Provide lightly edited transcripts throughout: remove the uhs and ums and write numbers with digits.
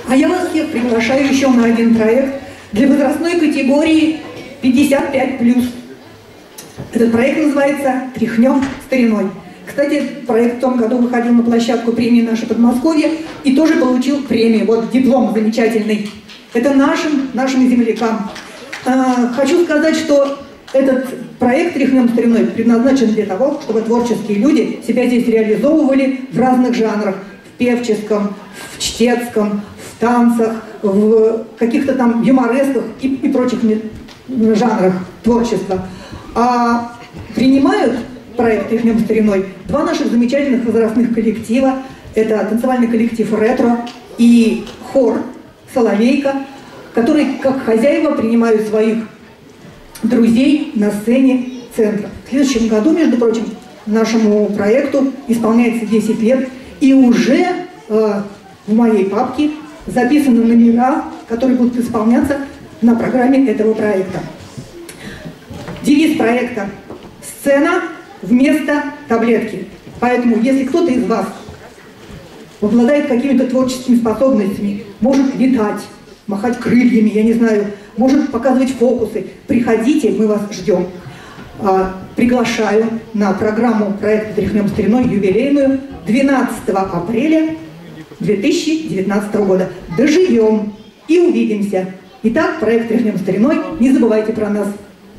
А я вас всех приглашаю еще на один проект для возрастной категории 55+. Этот проект называется «Тряхнем стариной». Кстати, проект в том году выходил на площадку премии «Наше Подмосковье» и тоже получил премию. Вот диплом замечательный. Это нашим землякам. Хочу сказать, что этот проект «Тряхнем стариной» предназначен для того, чтобы творческие люди себя здесь реализовывали в разных жанрах. В певческом, в чтецком, в танцах, в каких-то там юморесках и прочих жанрах творчества. А принимают проект «Тряхнем стариной» два наших замечательных возрастных коллектива. Это танцевальный коллектив «Ретро» и хор «Соловейка», которые как хозяева принимают своих друзей на сцене центра. В следующем году, между прочим, нашему проекту исполняется 10 лет, и уже в моей папке записаны номера, которые будут исполняться на программе этого проекта. Девиз проекта «Сцена вместо таблетки». Поэтому, если кто-то из вас обладает какими-то творческими способностями, может летать, махать крыльями, я не знаю, может показывать фокусы, приходите, мы вас ждем. Приглашаю на программу проекта «Тряхнем стариной» юбилейную 12 апреля 2019 года. Доживем и увидимся. Итак, проект «Тряхнем стариной», не забывайте про нас.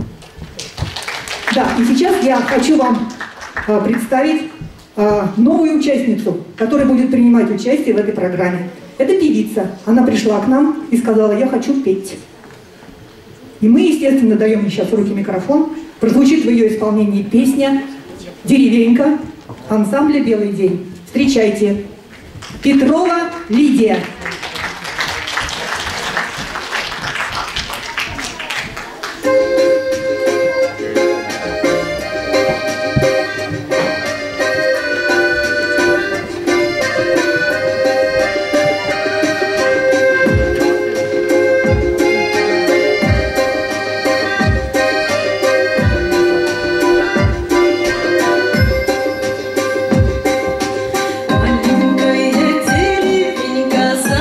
Да, и сейчас я хочу вам представить новую участницу, которая будет принимать участие в этой программе. Это певица. Она пришла к нам и сказала: я хочу петь. И мы, естественно, даем ей сейчас в руки микрофон. Прозвучит в ее исполнении песня «Деревенька» ансамбля «Белый день». Встречайте, Петрова Лидия. Маленькая деревенька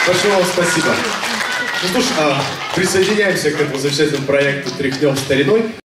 Большое вам спасибо. Ну что ж, присоединяемся к этому замечательному проекту «Тряхнем стариной».